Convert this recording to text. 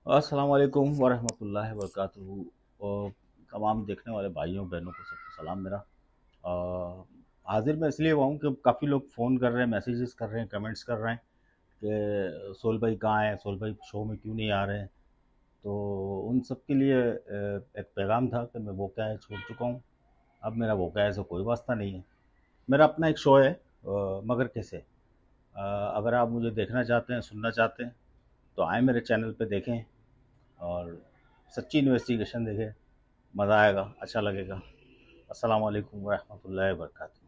अस्सलाम वालेकुम वरहमतुल्लाहि वबरकातुहू। और तमाम देखने वाले भाइयों बहनों को सबको सलाम मेरा। हाजिर मैं इसलिए हुआ हूँ कि काफ़ी लोग फ़ोन कर रहे हैं, मैसेजेस कर रहे हैं, कमेंट्स कर रहे हैं कि सोहेल भाई कहाँ हैं, सोहेल भाई शो में क्यों नहीं आ रहे हैं। तो उन सब के लिए एक पैगाम था कि मैं वो क्या है छोड़ चुका हूँ। अब मेरा वो क्या है से कोई वास्ता नहीं है। मेरा अपना एक शो है, मगर कैसे। अगर आप मुझे देखना चाहते हैं, सुनना चाहते हैं, तो आएँ मेरे चैनल पे देखें और सच्ची इन्वेस्टिगेशन देखें। मज़ा आएगा, अच्छा लगेगा। अस्सलाम वालेकुम वरहमतुल्लाहि वबरकातुहू।